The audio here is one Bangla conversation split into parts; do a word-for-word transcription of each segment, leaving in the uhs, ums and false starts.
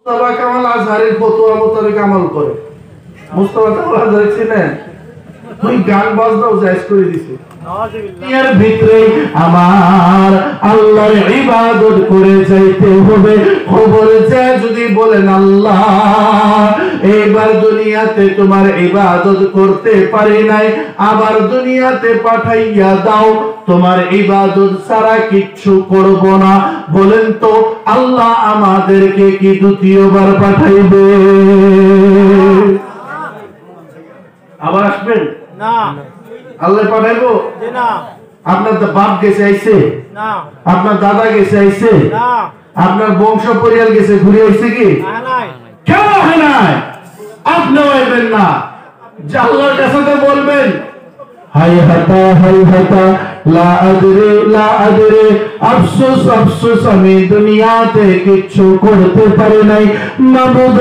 মুস্তাফা কামাল আজহারের ফতোয়া মোতাবেক আমল করে। মুস্তাফা কামাল আজহার চিনেন? ওই গান বাজনাও জায়েজ করে দিছে। এর ভিতরে আমার আল্লাহর ইবাদত করে যাইতে হবে। খবর যে যদি বলেন আল্লাহ এইবার দুনিয়াতে তোমার ইবাদত করতে পারি নাই, আবার দুনিয়াতে পাঠাইয়া দাও, তোমার ইবাদত ছাড়া কিচ্ছু করব না, বলেন তো আল্লাহ আমাদেরকে কি দ্বিতীয়বার পাঠাইবে? আবার আসবেন না, আল্লাহ পাঠাইবো না। আপনার বাপ গেছে আইছে না, আপনার দাদা গেছে আইছে না, আপনার বংশ পরিয়াল গেছে ঘুরে আইছে কি? নাই। কেন হয় নাই? আপনিও আইবেন না, যে আল্লাহর কাছে বলবেন হাই হাতা হাই হাতা লা আদরে লা আদরে, আফসোস আফসোস আমি দুনিয়াতে কিছু করতে পারি নাই, মাবুদ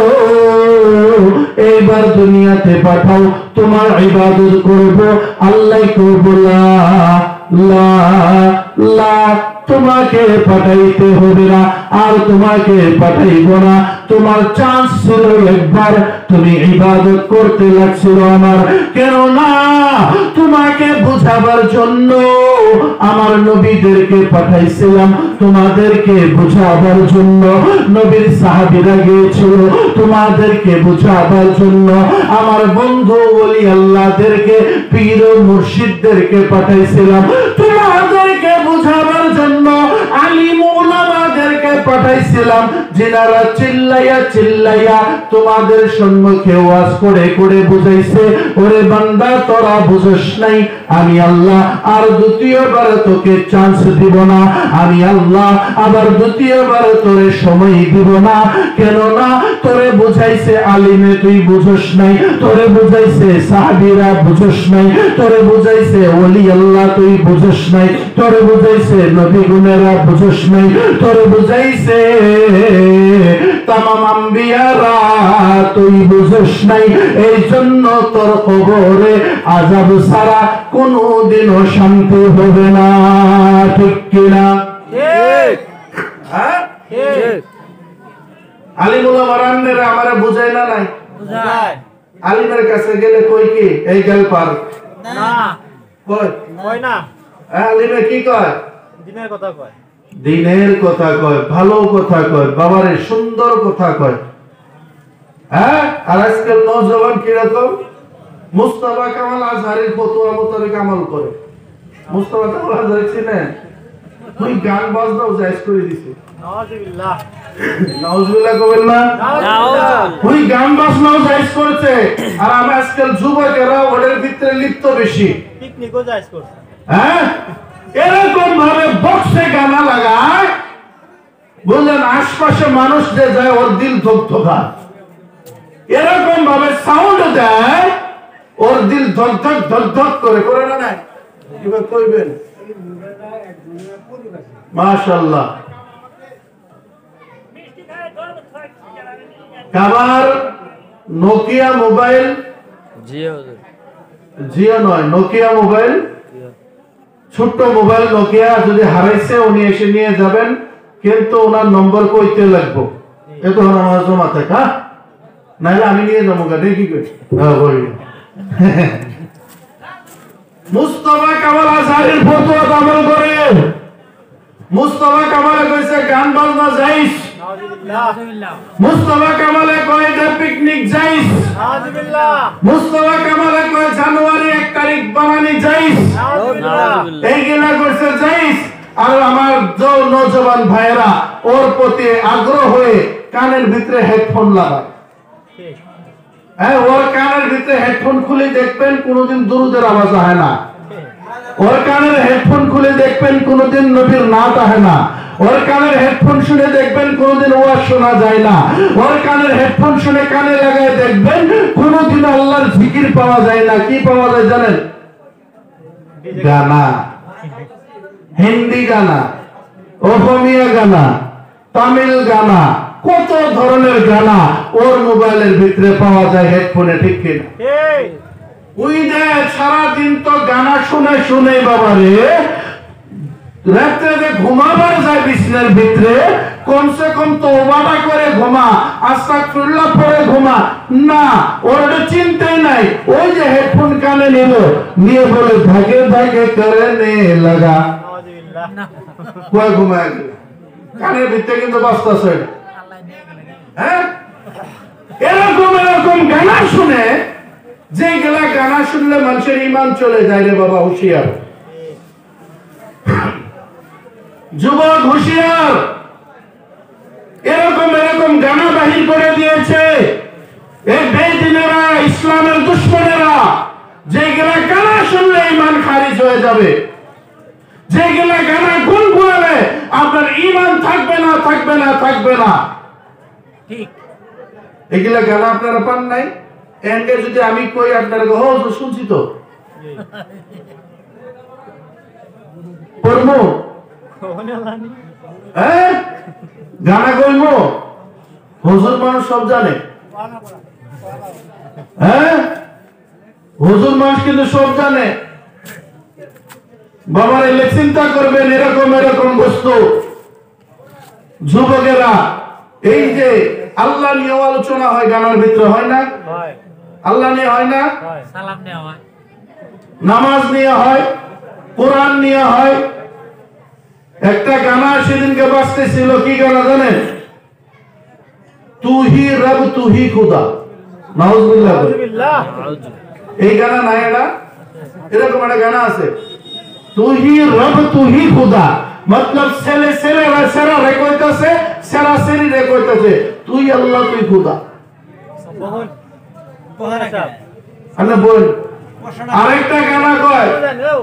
এইবার দুনিয়াতে পাঠাও, তোমার ইবাদত করব। আল্লাহ করব লা লা লা, তোমাকে পাঠাইতে হবে না, আর তোমাকে পাঠাইব না। তোমার চান্স ছিল একবার, তুমি ইবাদত করতে লাগছিল আমার, কেন না তোমাকে বুঝাবার জন্য আমার নবীদেরকে পাঠাইছিলাম, তোমাদেরকে বুঝাবার জন্য নবীর সাহাবীরা গিয়েছিল, তোমাদেরকে বুঝাবার জন্য আমার বন্ধু ওলি আল্লাহদেরকে পীর ও মুর্শিদদেরকে পাঠাইছিলাম, তোমাদেরকে বুঝাবার জন্য আলিম উলামাদেরকে পাঠাইছিলাম, যিনারা চিল্লাইয়া চিল্লাইয়া তোমাদের সম্মুখে ওয়াজ করে করে বুঝাইছে, ওরে বান্দা তোরা বুঝস নাই, আমি আল্লাহ আর দ্বিতীয়বার তোকে চান্স দিব না, আমি আল্লাহ আবার দ্বিতীয়বার তোরে সময় দিব না, কেন না তোরে বুঝাইছে আলিমে তুই বুঝস নাই, তোরে বুঝাইছে সাহাবীরা বুঝস নাই, তোরে বুঝাইছে ওলি আল্লাহ তুই বুঝস নাই, তোরে বুঝাইছে নবী গুণেরা বুঝস নাই, তোরে বুঝাইছে তামাম আম্বিয়ারা তুই বুঝস নাই, এই জন্য তোর কবরে আযাব ছাড়া কোনদিনও শান্তি হবে না। ঠিক কিনা? ঠিক। হ্যাঁ ঠিক। আলিম উলামারা আমারে বুঝায় না নাই? বুঝায়। আলিমের কাছে গেলে কই কি এই গেল পার না, কই কয় না। আলিমে কি কয়? দিনের কথা কয়, দিনের কথা কয়, ভালো কথা কয়, বাবারে সুন্দর কথা কয়। হ্যাঁ, আর আজকাল নওজওয়ান কিরকম? মুস্তাফা কামাল আজহারের ফতোয়া মোতাবেক আমল করে। মুস্তাফা কামাল আজহার চিনেন? ওই গান বাজনাও জায়েজ করে দিছে। নাউজুবিল্লাহ। নাউজুবিল্লাহ কইবেন না? ওই গান বাজনাও জায়েজ করেছে, আর আমরা আজকাল যুবকেরা ওদের ভিতরে লিপ্ত বেশি। পিকনিকও জায়েজ করছে। হ্যাঁ, এরকম ভাবে বক্সে গানা লাগায়, বুঝলেন, আশপাশে মানুষ যে যায় ওর দিল ধকধকা, এরকম ভাবে সাউন্ড দেয় ওর দিল ধকধক ধকধক করে, করে না নাই? এবার কইবেন মাশাআল্লাহ। কাবার নোকিয়া মোবাইল, জিও জিও নয় নোকিয়া মোবাইল, ছোট্ট মোবাইল নোকিয়া যদি হারাইছে উনি এসে নিয়ে যাবেন, কিন্তু ওনার নম্বর কইতে লাগবো, এত আমার জমা থাকে। হ্যাঁ, নাহলে আমি নিয়ে যাবো গাড়ি কি করি। মুস্তাফা কামাল আজহারের ফতোয়া আমল করে। মুস্তাফা কামালে কইছে গান বাজনা যাইস, নাউজুবিল্লাহ। মুস্তাফা কামালে কয় যে পিকনিক যাইস, নাউজুবিল্লাহ। মুস্তাফা কামালে কয় জানুয়ারি এক তারিখ বানানি যাইস, নাউজুবিল্লাহ। এইগুলা করছে যাইস। আর আমার নওজওয়ান ভাইয়েরা ওর প্রতি আগ্রহ হয়ে কানের ভিতরে হেডফোন লাগায়। ঠিক। হ্যাঁ, ওর কানের ভিতরে হেডফোন খুলে দেখবেন কোনোদিন দুরুদের আওয়াজ হয় না, ওর কানের হেডফোন খুলে দেখবেন কোনোদিন নবীর নাত হয় না, ওর কানের হেডফোন শুনে দেখবেন কোনোদিন ওয়াজ শোনা যায় না, ওর কানের হেডফোন শুনে কানে লাগায় দেখবেন কোনোদিন আল্লাহর জিকির পাওয়া যায় না। কি পাওয়া যায় জানেন? গানা, হিন্দি গানা, অসমীয়া গানা, তামিল গানা, কত ধরনের গানা ওর মোবাইলের ভিতরে পাওয়া যায় হেডফোনে। ঠিক কিনা? ওই দেখ সারাদিন তো গানা শুনে শুনে বাবারে রাত্রে যে ঘুমাবার যায় বিছনার ভিতরে কমসে কম তওবাটা করে ঘুমা, আস্তাগফিরুল্লাহ পড়ে ঘুমা। না, ওর এটা চিন্তাই নাই। ওই যে হেডফোন কানে নিল, নিয়ে বলে ভাগে ভাগে করনে লাগা, কয় ঘুমায় গেল। কানের ভিতরে কিন্তু বাজতাছে। হ্যাঁ, এরকম এরকম গানা শুনে, যে গেলা গানা শুনলে মানুষের ঈমান চলে যায় রে বাবা, হুঁশিয়ার যুবক, হুঁশিয়ার। এরকম এরকম গানা বাহির করে দিয়েছে এই বেদিনেরা, ইসলামের দুশমনেরা। যেগুলা গানা শুনলে ঈমান খারিজ হয়ে যাবে, যেগুলা গানা গুনগুনালে আপনার ঈমান থাকবে না, থাকবে না, থাকবে না। ঠিক, এগুলা গানা আপনারা পান নাই? এনকে যদি আমি কই আপনারা গো হো শুনছি তো পড়মু, হ্যাঁ গানা কইমু, হুজুর মানুষ সব জানে। হ্যাঁ, হুজুর মানুষ কিন্তু সব জানে। বাবার এলে চিন্তা করবেন এরকম এরকম বস্তু। যুবকেরা, এই যে আল্লাহ নিয়ে আলোচনা হয় গানার ভিতরে, হয় না? আল্লাহ নিয়ে হয় না? সালাম নেওয়া হয়, নামাজ নিয়ে হয়, কোরআন নিয়ে হয়। একটা গানা সেদিনকে বাজতেছিল, কি গানা জানেন? তু হি রব তু হি খুদা। নাউজুবিল্লাহ। এই গানা নাই, এটা এরকম একটা গানা আছে, তু হি রব তু হি খুদা। মতলব ছেলে ছেলে সেরা রে কইতাছে, সেরা সেরি রে কইতাছে, তুই আল্লাহ তুই খুদা। আরে বল, আরেকটা গানা কয়,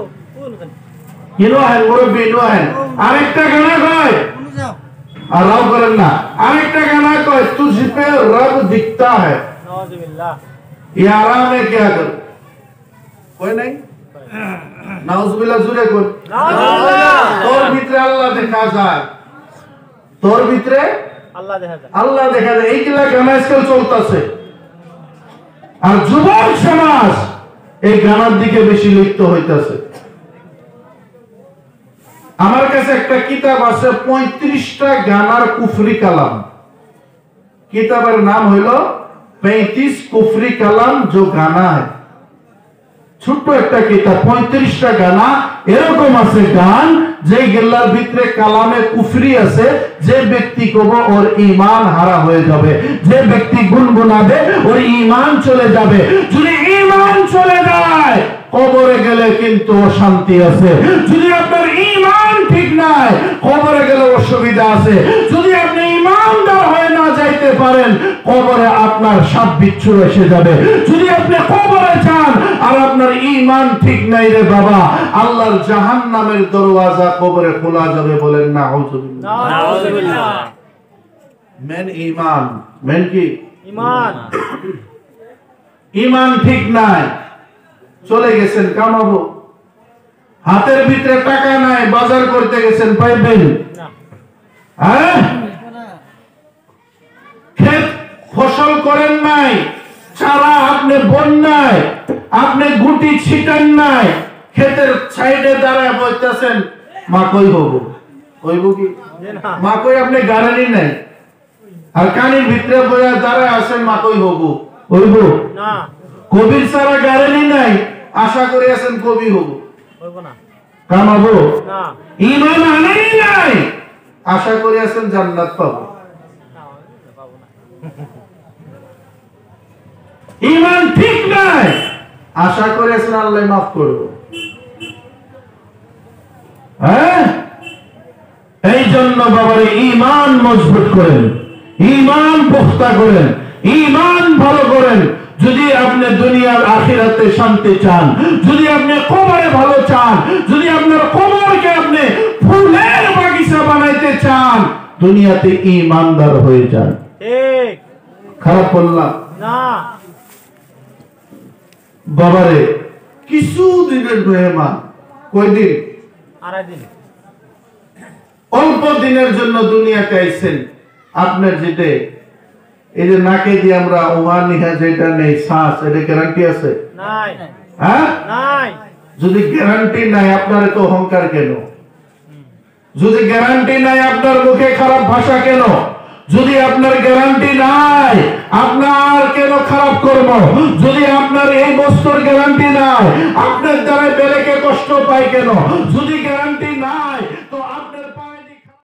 ইনো হ্যাঁ মুরব্বি ইনো হ্যাঁ। আরেকটা গানা কয়, আর রাও করেন না, আরেকটা গানা কয়, তুঝ পে রব দিখতা হ্যায়, ये आराम है क्या कर, कोई नहीं। नाउजुबिल्लाह জুড়ে কর, তোর ভিতরে আল্লাহ দেখা যায়, তোর ভিতরে আল্লাহ দেখা যায়, আল্লাহ দেখা যায়। এইগুলা গানা আজকাল চলতেছে, আর যুবক সমাজ এই গানার দিকে বেশি লিপ্ত হইতেছে। আমার কাছে একটা কিতাব আছে, পঁয়ত্রিশটা গানার কুফরি কালাম। কিতাবের নাম হইল पैंतीस कुफरी कलाम जो गाना है। ছোট্ট একটা কিতাব, পঁয়ত্রিশটা গানা এরকম আছে গান যে গেল্লার ভিতরে কালামে কুফরি আছে। যে ব্যক্তি কব ওর ঈমান হারা হয়ে যাবে, যে ব্যক্তি গুনগুনাবে ওর ঈমান চলে যাবে। যদি ঈমান চলে যায় কবরে গেলে কিন্তু শান্তি আছে। যদি আপনার ঈমান ঠিক নাই কবরে গেলে অসুবিধা আছে। যদি আপনি ঈমানদার হয়ে না যাইতে পারেন কবরে আপনার সাপ বিচ্ছু এসে যাবে। যদি আপনি কবরে যান আর আপনার ঈমান ঠিক নাই রে বাবা, আল্লাহর জাহান্নামের দরওয়াজা কবরে খোলা যাবে। বলেন নাউজুবিল্লাহ। নাউজুবিল্লাহ। মেন ঈমান, মেন কি ঈমান, ঈমান ঠিক নাই, চলে গেছেন কামাবো, হাতের ভিতরে টাকা নাই, বাজার করতে গেছেন, পাইবেন না, হ্যাঁ? ক্ষেত ফসল করেন নাই, চারা আপনি বন নাই, আপনি গুটি ছিটান নাই, ক্ষেতের সাইডে দাঁড়ায় বলতেছেন মা কই হব, কইব কি মা কই, আপনি গাড়ানি নাই, আর কানের ভিতরে বইয়া দাঁড়ায় আছেন মা কই হব, হইব না, কবির সারা গাড়ানি নাই, আশা করে আছেন কবি হব, হইব না, কামাবো না, ঈমান আনাই নাই, আশা করে আছেন জান্নাত পাবো। ঈমান ঠিক নাই, আশা করে আছেন আল্লাহ মাফ করব। হ্যাঁ, এই জন্য বাবার ঈমান মজবুত করেন, ঈমান পুখতা করেন, ঈমান ভালো করেন। যদি আপনি দুনিয়ার আখিরাতে শান্তি চান, যদি আপনি কবরে ভালো চান, যদি আপনার কবরকে আপনি ফুলের বাগিচা বানাইতে চান, দুনিয়াতে ঈমানদার হয়ে যান। ঠিক, খারাপ বললাম না, বাবারে কিছু দিনের মেহমান, কয়দিন, আড়াই দিন, অল্প দিনের জন্য দুনিয়াতে আইছেন। আপনার যেতে এই যে নাকে দিয়ে আমরা উহা নিহা যেটা নেই শ্বাস, এটা গ্যারান্টি আছে? নাই, হ্যাঁ, নাই, যদি গ্যারান্টি নাই আপনার তো অহংকার কেন? যদি গ্যারান্টি নাই আপনার মুখে খারাপ ভাষা কেন? যদি আপনার গ্যারান্টি নাই আপনার কেন খারাপ কর্ম? যদি আপনার এই বস্তুর গ্যারান্টি নাই আপনার দ্বারা বেলেকে কষ্ট পায় কেন? যদি গ্যারান্টি নাই